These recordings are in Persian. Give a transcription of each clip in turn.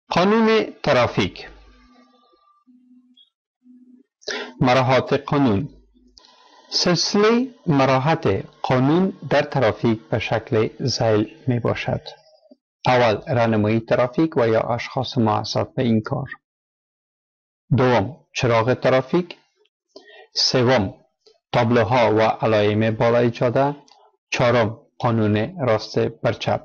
قانون ترافیک، مراحل قانون. سلسله مراحل قانون در ترافیک به شکل ذیل می باشد. اول راهنمایی ترافیک و یا اشخاص معصب به این کار. دوم چراغ ترافیک. سوم تابلوها و علائم بالای جاده. چهارم قانون راست بر چپ.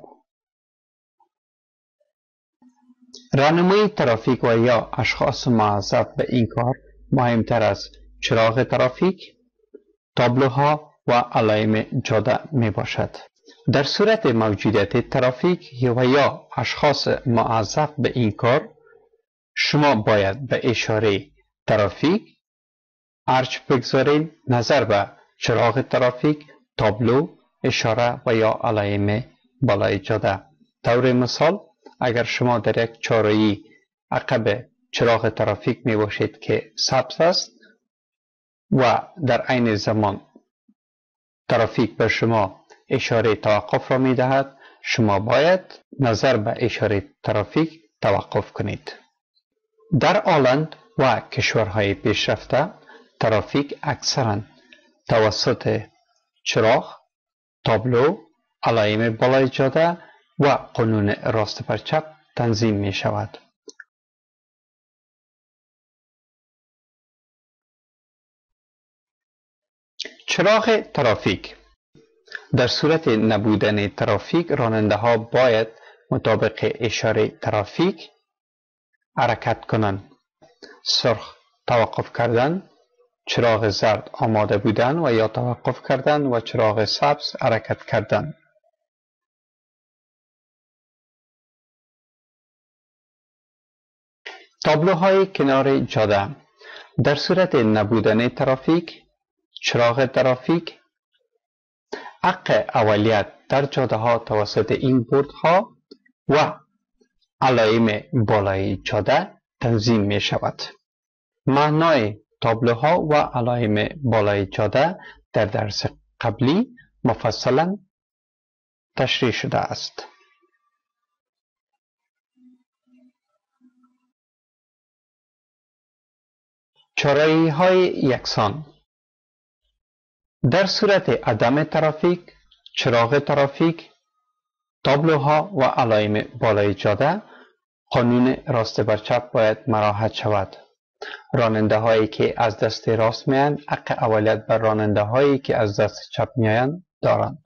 راهنمایی ترافیک و یا اشخاص معصب به این کار مهمتر از چراغ ترافیک، تابلوها و علائم جاده می باشد. در صورت موجودیت ترافیک و یا اشخاص معصب به این کار، شما باید به اشاره ترافیک ارج بگذارید نظر به چراغ ترافیک، تابلو، اشاره و یا علائم بالای جاده. طور مثال، اگر شما در یک چهارراهی عقب چراغ ترافیک می باشید که سبز است و در عین زمان ترافیک به شما اشاره توقف را می دهد، شما باید نظر به اشاره ترافیک توقف کنید. در آلند و کشورهای پیشرفته ترافیک اکثرا توسط چراغ، تابلو، علائم بالای جاده و قانون راست بر چپ تنظیم می شود. چراغ ترافیک. در صورت نبودن ترافیک، راننده ها باید مطابق اشاره ترافیک حرکت کنند. سرخ توقف کردن، چراغ زرد آماده بودن و یا توقف کردن و چراغ سبز حرکت کردن. تابلوهای کنار جاده. در صورت نبودن ترافیک، چراغ ترافیک حق اولیت در جاده ها توسط این بوردها و علائم بالای جاده تنظیم می شود. معنای تابلوها و علائم بالای جاده در درس قبلی مفصلا تشریح شده است. چهارراهی های یکسان. در صورت عدم ترافیک، چراغ ترافیک، تابلوها و علائم بالای جاده، قانون راست بر چپ باید مراعات شود. راننده هایی که از دست راست میاند حق اولیت بر راننده هایی که از دست چپ میآیند دارند.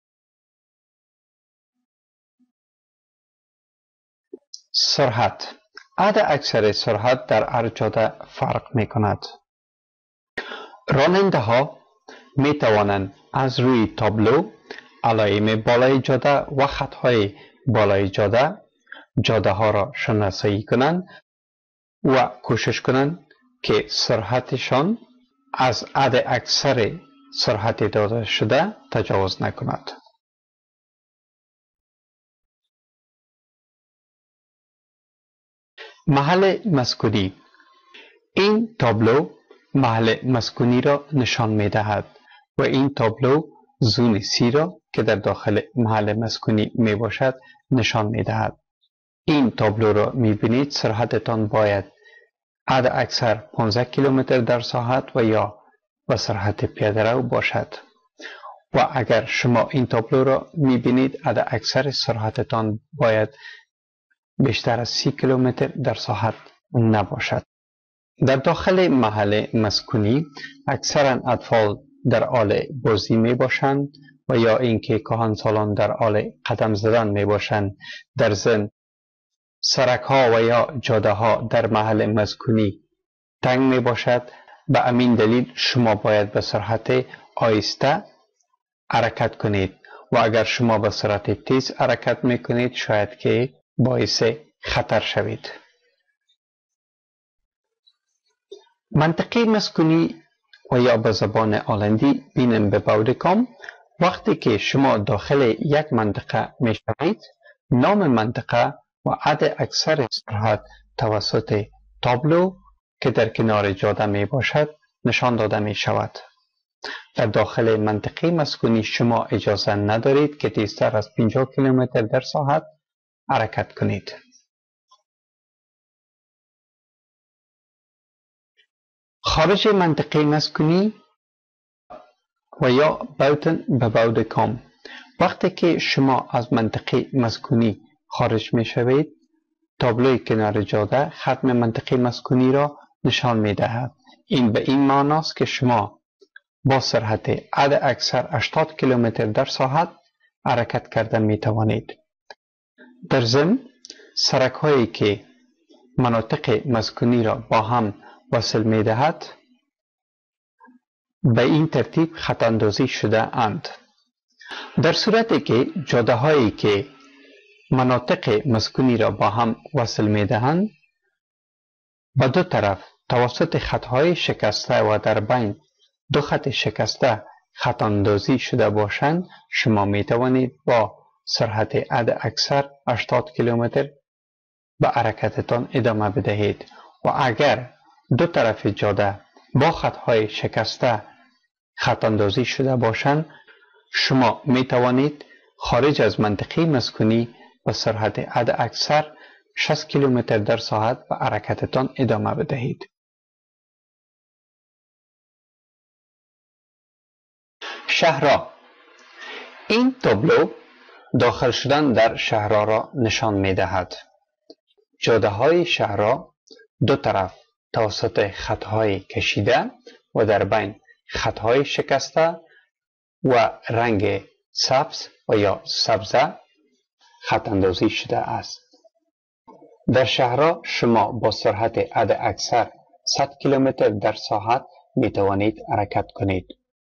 سرعت. حد اکثر سرعت در هر جاده فرق می کند. راننده ها می توانند از روی تابلو، علائم بالای جاده و خطهای بالای جاده ها را شناسایی کنند و کوشش کنند که سرعتشان از حد اکثر سرعت داده شده تجاوز نکند. محل مسکونی. این تابلو محل مسکونی را نشان می دهد و این تابلو زون سی را که در داخل محل مسکونی می باشد نشان می دهد. این تابلو را می بینید. سرعتتان باید حد اکثر 15 کیلومتر در ساعت و یا با سرعت پیاده رو باشد و اگر شما این تابلو را می بینید حد اکثر سرعتتان باید بیشتر از 30 کیلومتر در ساعت نباشد. در داخل محل مسکونی اکثرا اطفال در حال بازی می باشند و یا اینکه کهنسالان در حال قدم زدن می باشند. در ضمن سرک ها و یا جاده ها در محل مسکونی تنگ می باشد. به همین دلیل شما باید به سرعت آهسته حرکت کنید و اگر شما به سرعت تیز حرکت می کنید شاید که باعث خطر شوید. منطقه مسکونی و یا به زبان هلندی بینن به بودکام. وقتی که شما داخل یک منطقه می شوید، نام منطقه و حد اکثر سرعت توسط تابلو که در کنار جاده می باشد نشان داده می شود. در داخل منطقه مسکونی شما اجازه ندارید که تیزتر از 50 کیلومتر در ساعت حرکت کنید. خارج منطقه مسکونی و یا بوتن به بعد کام. وقتی که شما از منطقه مسکونی خارج می شوید، تابلوی کنار جاده ختم منطقه مسکونی را نشان می دهد. این به این معنی است که شما با سرعت حد اکثر 80 کیلومتر در ساعت حرکت کرده می توانید. در ضمن سرک هایی که مناطق مسکونی را با هم وصل می دهد به این ترتیب خط اندازی شده اند. در صورتی که جاده هایی که مناطق مسکونی را با هم وصل می دهند به دو طرف توسط خط های شکسته و در بین دو خط شکسته خط اندازی شده باشند، شما می توانید با سرعت حد اکثر 80 کیلومتر به حرکتتان ادامه بدهید و اگر دو طرف جاده با خط های شکسته خط اندازی شده باشند، شما می توانید خارج از منطقه مسکونی با سرعت حد اکثر 60 کیلومتر در ساعت به حرکتتان ادامه بدهید. شهرها. این تابلو داخل شدن در شهرها را نشان می دهد. جاده های شهرها دو طرف توسط خط های کشیده و در بین خط های شکسته و رنگ سبز و یا سبزه خط اندازی شده است. در شهرها شما با سرعت حد اکثر 100 کیلومتر در ساعت می توانید حرکت کنید.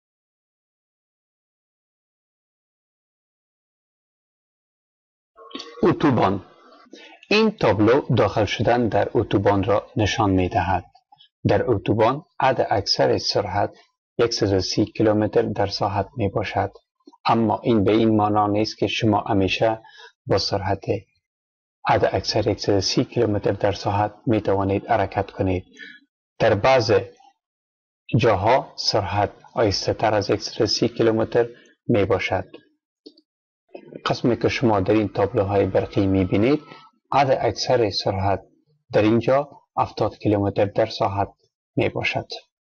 اتوبان. این تابلو داخل شدن در اتوبان را نشان می دهد. در اتوبان حد اکثر سرعت 130 کیلومتر در ساعت می باشد، اما این به این معنی نیست که شما همیشه با سرعت حد اکثر 130 کیلومتر در ساعت می توانید حرکت کنید. در بعض جاها سرعت آهسته تر از 130 کیلومتر می باشد. قسمی که شما در این تابلوهای برقی می بینید، حد اکثر سرعت در اینجا 70 کیلومتر در ساعت می باشد.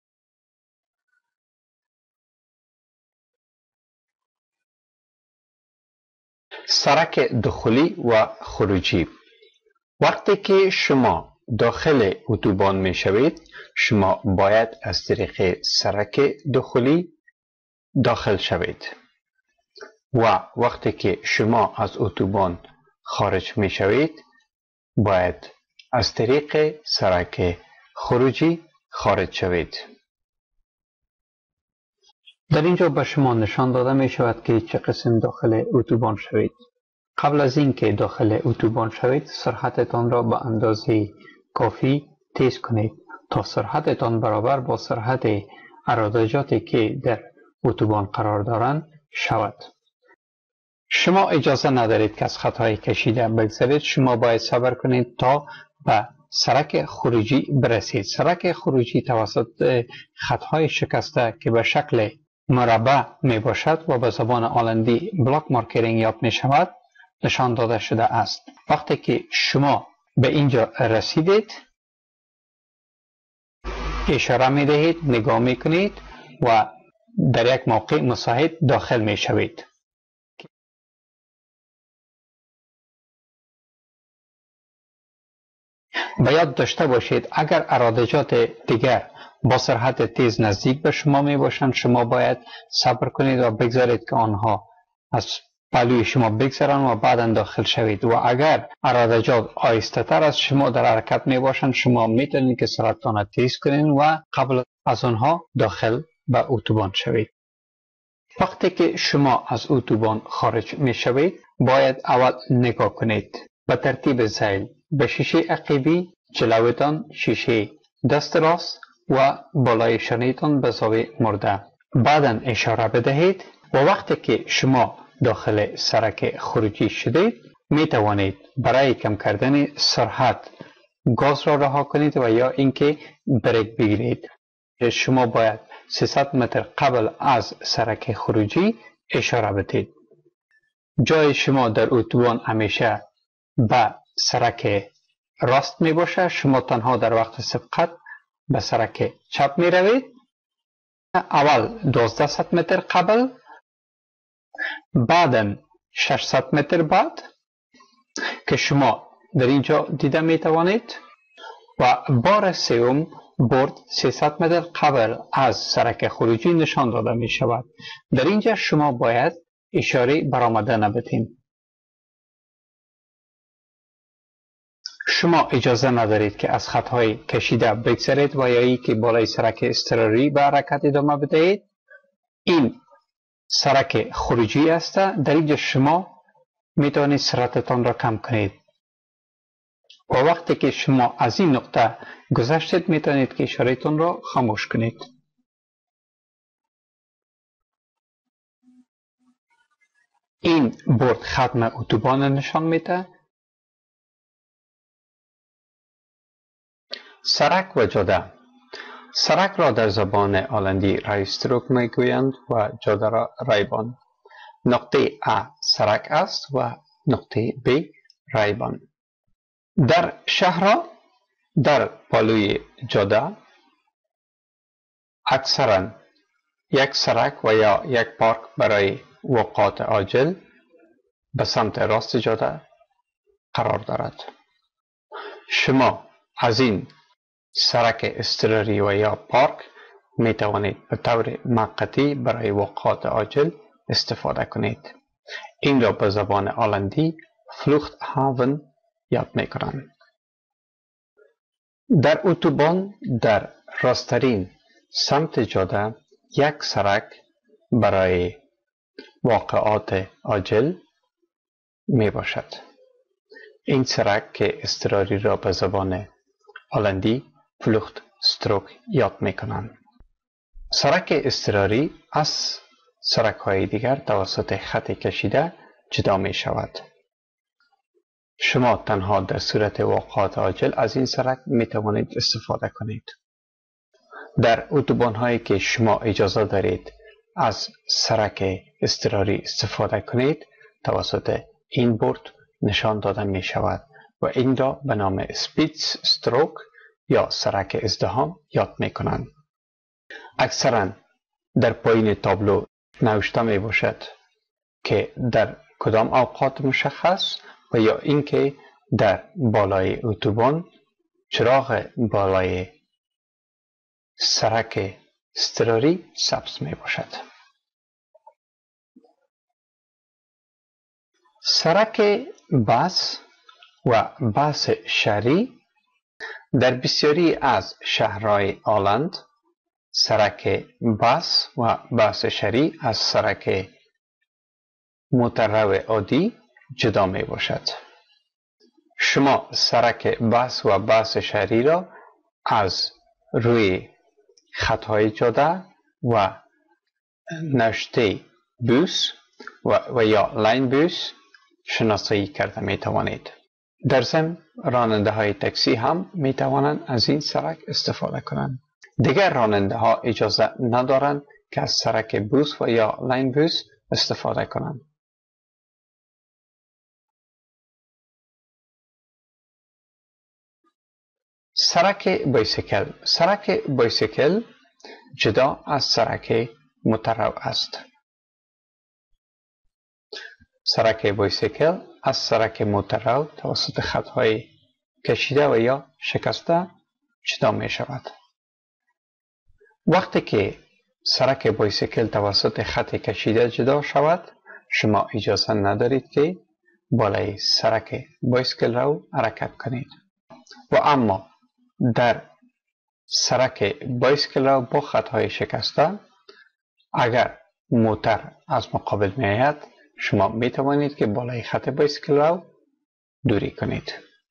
سرک داخلی و خروجی. وقتی که شما داخل اتوبان می شوید، شما باید از طریق سرک داخلی داخل شوید و وقتی که شما از اتوبان خارج می شوید باید از طریق سرک خروجی خارج شوید. در اینجا به شما نشان داده می شود که چه قسم داخل اتوبان شوید. قبل از اینکه داخل اتوبان شوید، سرعتتان را به اندازه کافی تیز کنید تا سرعتتان برابر با سرعت عراضجاتی که در اتوبان قرار دارند شود. شما اجازه ندارید که از خطهای کشیده بگذرید. شما باید صبر کنید تا به سرک خروجی برسید. سرک خروجی توسط خطهای شکسته که به شکل مربع می باشد و به زبان هلندی بلاک مارکرینگ یاد می شود نشان داده شده است. وقتی که شما به اینجا رسیدید اشاره می دهید، نگاه می کنید و در یک موقع مساعد داخل می شوید. باید داشته باشید اگر عراضجات دیگر با سرعت تیز نزدیک به شما می باشند، شما باید صبر کنید و بگذارید که آنها از پهلوی شما بگذرند و بعدا داخل شوید و اگر عراضجات آهسته تر از شما در حرکت می باشند، شما می توانید که سرعتتان تیز کنید و قبل از آنها داخل به اتوبان شوید. وقتی که شما از اتوبان خارج می شوید باید اول نگاه کنید به ترتیب ذیل به شیشه عقبی جلوتان، شیشه دست راست و بالای شانهتان به زاویه مرده. بعدا اشاره بدهید و وقتی که شما داخل سرک خروجی شدید می توانید برای کم کردن سرعت گاز را رها کنید و یا اینکه بریک بگیرید. شما باید 300 متر قبل از سرک خروجی اشاره بدهید. جای شما در اتوبان همیشه به سرک راست می باشه. شما تنها در وقت سبقت به سرک چپ می روید. اول 1200 متر قبل، بعدا 600 متر بعد که شما در اینجا دیده می توانید، و بار سوم برد 300 متر قبل از سرک خروجی نشان داده می شود. در اینجا شما باید اشاره برآمده نبتیم. شما اجازه ندارید که از خطهای کشیده بگذرید و یا ای که بالای سرک اضطراری به حرکت ادامه بدهید. این سرک خروجی است. در اینجا شما می توانید سرعتتان را کم کنید و وقتی که شما از این نقطه گذشتید می توانید که اشارهتان را خاموش کنید. این برد ختم اتوبان نشان میده. سرک و جاده. سرک را در زبان هلندی رایستروک میگویند و جاده را ریبان. نقطه A سرک است و نقطه B ریبان. در شهرها در پالوی جاده اکثرا یک سرک و یا یک پارک برای وقات عاجل به سمت راست جاده قرار دارد. شما از این سرک اضطراری و یا پارک می توانید به طور موقتی برای وقات عاجل استفاده کنید. این را به زبان هلندی فلوخت هاون یاد می کنند. در اتوبان در راستترین سمت جاده یک سرک برای واقعات عاجل می باشد. این سرک که اضطراری را به زبان هلندی فلوخت استروک یاد می کنند. سرک اضطراری از سرک های دیگر توسط خط کشیده جدا می شود. شما تنها در صورت واقعات عاجل از این سرک می توانید استفاده کنید. در اتوبان هایی که شما اجازه دارید از سرک اضطراری استفاده کنید توسط این برد نشان داده می شود و این را به نام سپیتس استروک یا سرک ازدحام یاد می کنند. اکثرا در پایین تابلو نوشته می باشد که در کدام اوقات مشخص و یا اینکه در بالای اتوبان چراغ بالای سرک اضطراری سبز می باشد. سرک بس و بس شهری. در بسیاری از شهرهای هلند سرک بس و بس شهری از سرک موتررو عادی جدا می باشد. شما سرک بس و بس شهری را از روی خطهای جاده و نوشته بوس و یا لاین بوس شناسایی کرده می توانید. در ضمن راننده های تاکسی هم می توانند از این سرک استفاده کنند. دیگر راننده ها اجازه ندارند که از سرک بوس و یا لاین بوس استفاده کنند. سرک بایسیکل. سرک بایسیکل جدا از سرک موتررو است. سرک بایسیکل از سرک موتررو توسط خطهای کشیده و یا شکسته جدا می شود. وقتی که سرک بایسیکل توسط خط کشیده جدا شود شما اجازه ندارید که بالای سرک بایسیکل رو حرکت کنید و اما در سرک بایسیکل رو با خطهای شکسته اگر موتر از مقابل می آید شما می توانید که بالای خط بایسیکل رو دوری کنید.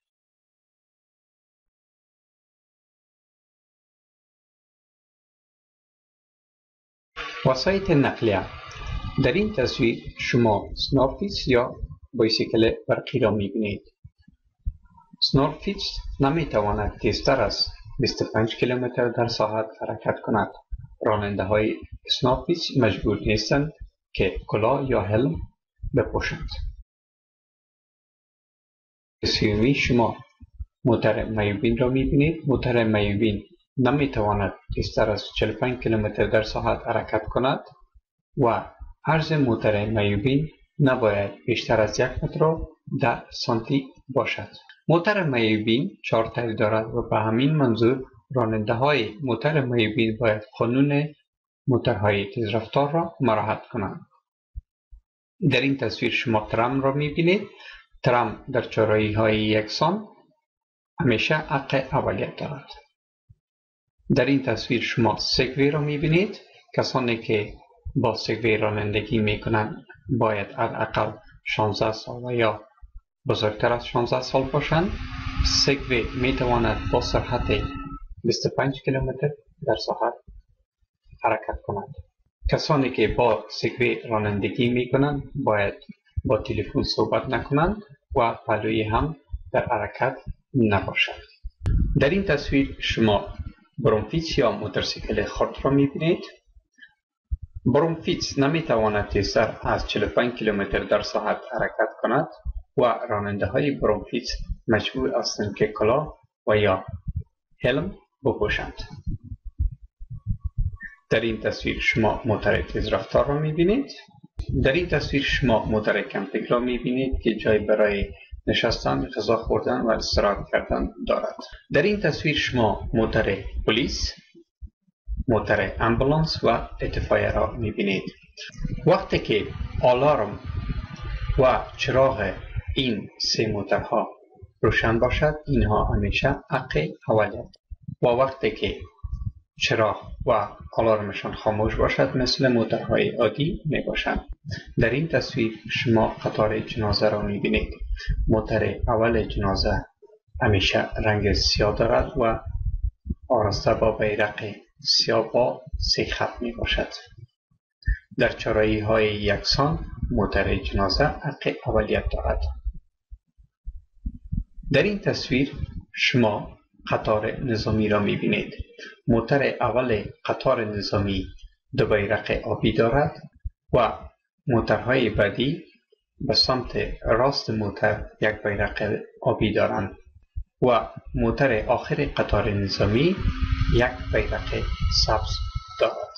وسایط نقلیه. در این تصویر شما سنورفیس یا بایسیکل برقی را می بینید. سنورفیس نمی تواند تیزتر از 25 کیلومتر در ساعت حرکت کند. راننده های سنورفیس مجبور نیستند که کلاه یا هلم بپوشند. سومی شما موتر میوبین را می بینید. موتر میوبین نمیتواند بیشتر از 45 کیلومتر در ساعت حرکت کند و عرض موتر میوبین نباید بیشتر از 1 متر و 10 سانتی باشد. موتر میوبین 4 تیر دارد و به همین منظور راننده های موتر میوبین باید قانون موترهای تیزرفتار را مراعات کنند. در این تصویر شما ترام را میبینید. ترام در چهارراهی های یکسان همیشه حق اولیت دارد. در این تصویر شما سگوی را میبینید. کسانی که با سگوی رانندگی میکنند باید حداقل 16 سال و یا بزرگتر از 16 سال باشند. سگوی میتواند با سرعت 25 کیلومتر در ساعت حرکت کنند. کسانی که با سگوی رانندگی میکنند باید با تلفن صحبت نکنند و پهلوی هم در حرکت نباشد. در این تصویر شما برومفیس یا موتورسیکل خرد را میبینید. برومفیس نمیتواند تیزتر از 45 کیلومتر در ساعت حرکت کند و راننده های برومفیس مجبور هستند که کلاه و یا هلم بپوشند. در این تصویر شما موتر تیزرفتار را میبینید. در این تصویر شما موتر کمپینگ را میبینید که جای برای نشستن، غذا خوردن و استراحت کردن دارد. در این تصویر شما موتر پلیس، موتر امبولانس و اطفایه را میبینید. وقتی که آلارم و چراغ این سه موترها روشن باشد اینها همیشه حق اولیت و وقتی که چراغ و آلارمشان خاموش باشد مثل موترهای عادی می باشند. در این تصویر شما قطار جنازه را می بینید. موتر اول جنازه همیشه رنگ سیاه دارد و آراسته با بیرق سیاه با 3 خط می باشد. در چهارراهی های یکسان موتر جنازه حق اولیت دارد. در این تصویر شما قطار نظامی را می بینید. موتر اول قطار نظامی 2 بیرق آبی دارد و موترهای بعدی به سمت راست موتر 1 بیرق آبی دارند و موتر آخر قطار نظامی 1 بیرق سبز دارد.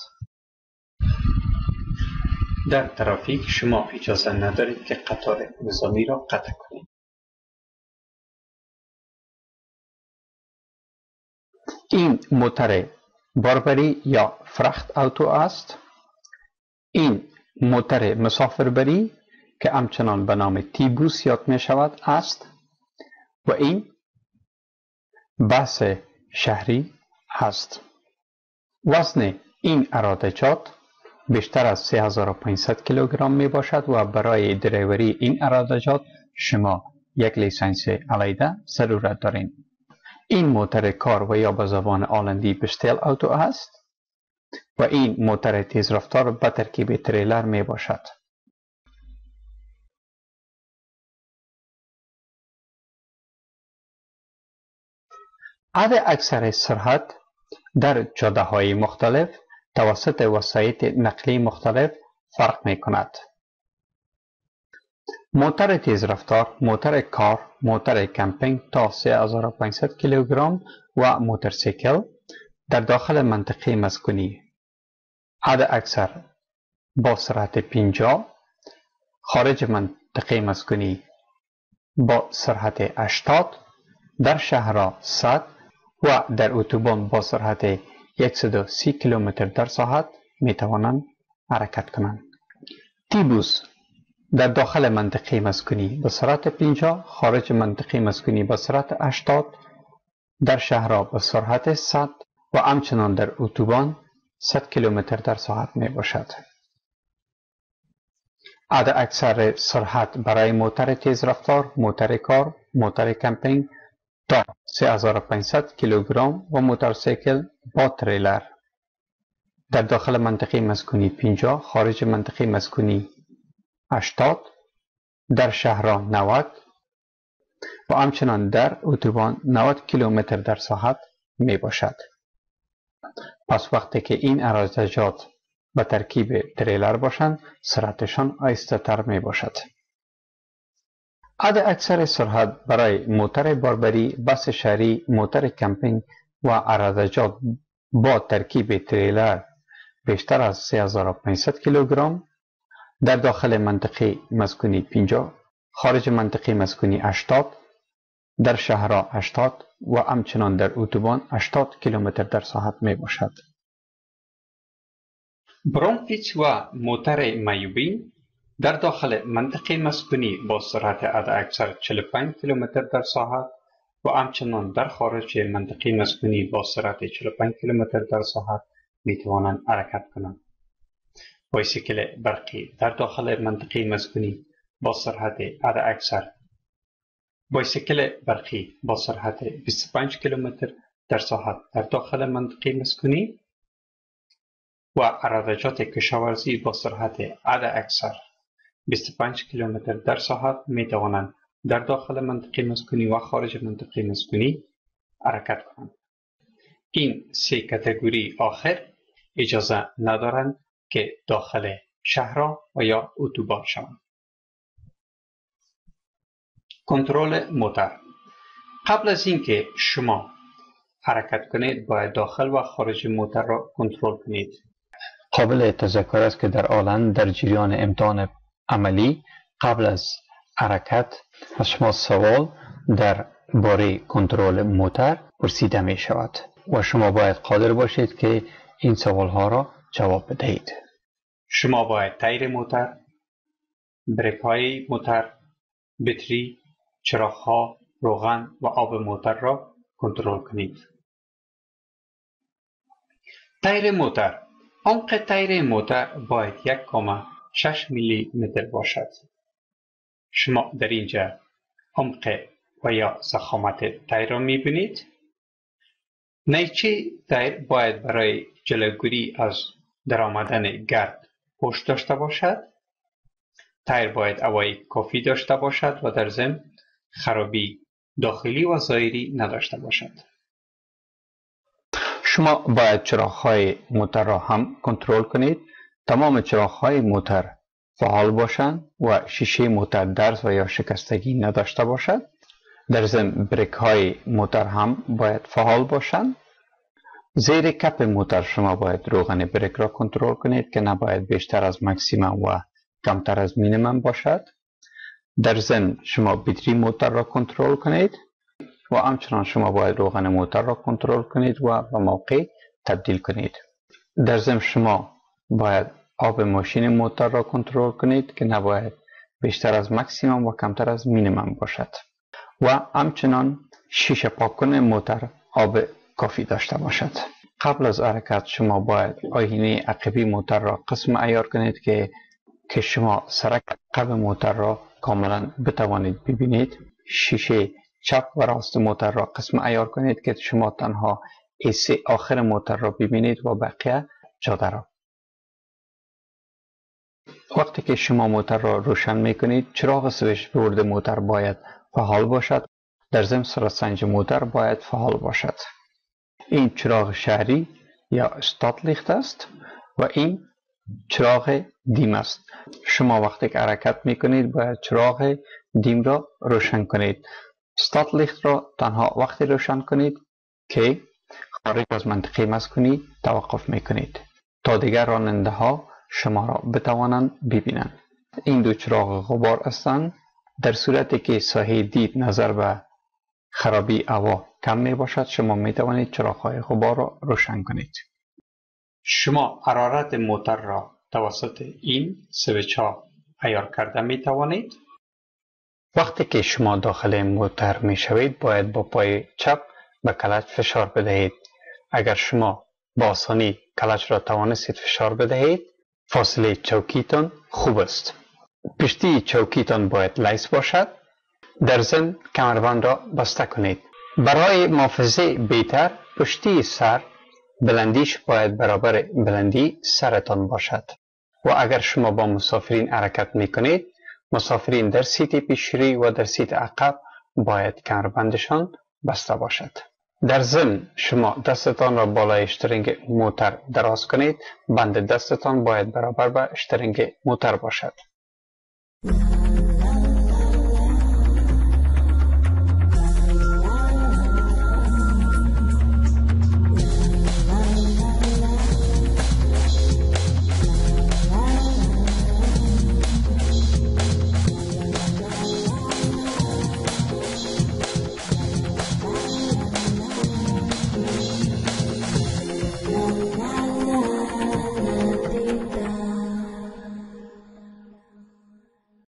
در ترافیک شما اجازه ندارید که قطار نظامی را قطع کنید. این موتر باربری یا فرخت اوتو است. این موتر مسافربری که همچنان به نام تیبوس یاد می شود است و این بس شهری است. وزن این عراده-جات بیشتر از 3500 کیلوگرم می باشد و برای دریوری این عراده-جات شما یک لیسانس علیحده ضرورت دارید. این موتر کار و یا به زبان هلندی بستیل اوتو است و این موتر تیزرفتار به ترکیب تریلر می باشد. حد اکثر سرعت در جاده های مختلف توسط وسایل نقلی مختلف فرق می کند. موتر تیزرفتار، موتر کار، موتر کمپینگ تا 3500 کیلوگرم و موتورسیکل در داخل منطقه مسکونی حد اکثر با سرعت 50، خارج منطقه مسکونی با سرعت 80، در شهرها 100 و در اتوبان با سرعت 130 کیلومتر در ساعت می توانند حرکت کنند. تیبوس در داخل منطقه مسکونی با سرعت 50، خارج منطقه مسکونی با سرعت 80، در شهرها با سرعت 100 و همچنان در اتوبان 100 کیلومتر در ساعت می باشد. حد اکثر سرعت برای موتر تیزرفتار، موتر کار، موتر کمپینگ تا 3500 کیلوگرم و موتورسیکل با تریلر در داخل منطقه مسکونی 50، خارج منطقه مسکونی 80، در شهرها 90 و همچنان در اتوبان 90 کیلومتر در ساعت می باشد. پس وقتی که این عراده-جات به ترکیب تریلر باشند سرعتشان آهسته تر می باشد. حد اکثر سرعت برای موتر باربری، بس شهری، موتر کمپینگ و عرضجات با ترکیب تریلر بیشتر از 3500 کیلوگرم در داخل منطقه مسکونی 50، خارج منطقه مسکونی 80، در شهرها 80 و همچنان در اتوبان 80 کیلومتر در ساعت می باشد. برونفیچ و موتر میوبین در داخل منطقه مسکونی با سرعت حداکثر 45 کیلومتر در ساعت و همچنان در خارج منطقه مسکونی با سرعت 45 کیلومتر در ساعت می توانند حرکت کنند. بایسیکل برقی در داخل منطقه مسکونی با سرعت حداکثر برقی با سرعت 25 کیلومتر در ساعت در داخل منطقه مسکونی و عرضجات کشاورزی با سرعت حداکثر 25 کیلومتر در ساعت می توانند در داخل منطقه مسکونی و خارج منطقه مسکونی حرکت کنند. این سه کاتگوری آخر اجازه ندارند که داخل شهرها و یا اتوبان شوند. کنترل موتر. قبل از اینکه شما حرکت کنید باید داخل و خارج موتر را کنترل کنید. قابل تذکر است که در آلند در جریان امتحان عملی قبل از حرکت از شما سوال در باره کنترل موتر پرسیده می شود و شما باید قادر باشید که این سوال ها را جواب بدهید. شما باید تایر موتر، بریک های موتر، بطری، چراغ ها، روغن و آب موتر را کنترل کنید. تایر موتر. عمق تایر موتر باید 1.6 میلی متر باشد. شما در اینجا عمق و یا ضخامت تایر را می بینید. نیچه تایر باید برای جلوگیری از درآمدن گرد پشت داشته باشد. تایر باید هوای کافی داشته باشد و در ضمن خرابی داخلی و ظاهری نداشته باشد. شما باید چراغ‌های موتر را هم کنترل کنید. تمام چراغ‌های موتر فعال باشند و شیشه موتر درز و یا شکستگی نداشته باشد. در ضمن بریک‌های موتر هم باید فعال باشند. زیر کپ موتر شما باید روغن بریک را کنترل کنید که نباید بیشتر از ماکسیمم و کمتر از مینیمم باشد. در ضمن شما بطری موتر را کنترل کنید و همچنان شما باید روغن موتر را کنترل کنید و به موقع تبدیل کنید. در ضمن شما باید آب ماشین موتر را کنترل کنید که نباید بیشتر از ماکسیمم و کمتر از مینیمم باشد و همچنان شیشه پاک کنه موتر آب کافی داشته باشد. قبل از حرکت شما باید آینه عقبی موتر را قسم عیار کنید که شما سرک عقب موتر را کاملا بتوانید ببینید. شیشه چپ و راست موتر را قسم عیار کنید که شما تنها حصه آخر موتر را ببینید و بقیه جاده را. وقتی که شما موتر را روشن میکنید چراغ سویچ بورد موتر باید فعال باشد. در ضمن سرعت موتر باید فعال باشد. این چراغ شهری یا استاد لیخت است و این چراغ دیم است. شما وقتی که حرکت میکنید باید چراغ دیم را روشن کنید. استاد لیخت را تنها وقتی روشن کنید که خارج از منطقه مسکونی توقف میکنید تا دیگر راننده ها شما را بتوانند ببینند. این دو چراغ غبار هستند. در صورتی که ساحه دید نظر به خرابی هوا کم می باشد شما می توانید چراغ‌های غبار را روشن کنید. شما حرارت موتر را توسط این سویچ ها عیار کرده می توانید. وقتی که شما داخل موتر می شوید باید با پای چپ به کلچ فشار بدهید. اگر شما با آسانی کلچ را توانستید فشار بدهید فاصله چوکیتان خوب است. پشتی چوکیتان باید لیس باشد. در ضمن کمربند را بسته کنید. برای محافظه بهتر پشتی سر بلندیش باید برابر بلندی سرتان باشد و اگر شما با مسافرین حرکت میکنید مسافرین در سیت پیشروی و در سیت عقب باید کمربندشان بسته باشد. در ضمن شما دستتان را بالای اشترینگ موتر دراز کنید. بند دستتان باید برابر با اشترینگ موتر باشد.